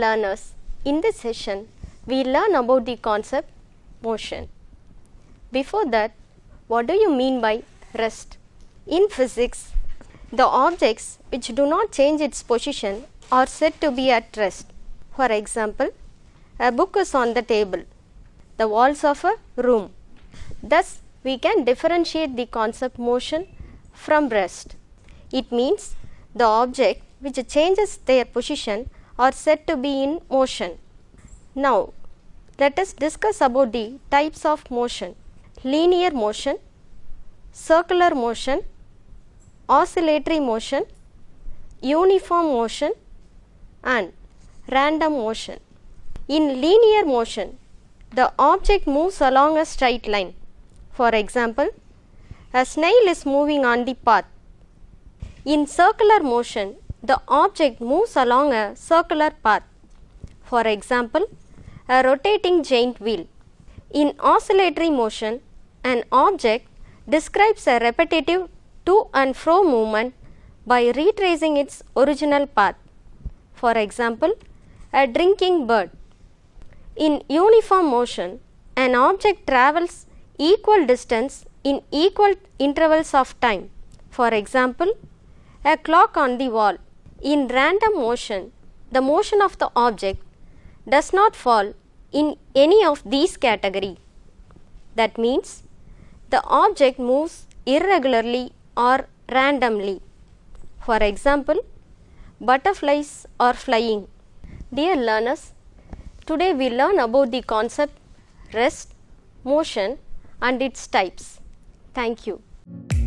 learners, in this session we learn about the concept motion. Before that, what do you mean by rest? In physics, the objects which do not change its position are said to be at rest. For example, a book is on the table, the walls of a room. Thus, we can differentiate the concept motion from rest. It means the object which changes their position are said to be in motion. Now, let us discuss about the types of motion: linear motion, circular motion, oscillatory motion, uniform motion, and random motion. In linear motion, the object moves along a straight line. For example, a snail is moving on the path. In circular motion, the object moves along a circular path. For example, a rotating giant wheel. In oscillatory motion, an object describes a repetitive to and fro movement by retracing its original path. For example, a drinking bird. In uniform motion, an object travels equal distance in equal intervals of time. For example, a clock on the wall. In random motion, the motion of the object does not fall in any of these categories. That means the object moves irregularly or randomly. For example, butterflies are flying. Dear learners, today we learn about the concept rest, motion and its types. Thank you.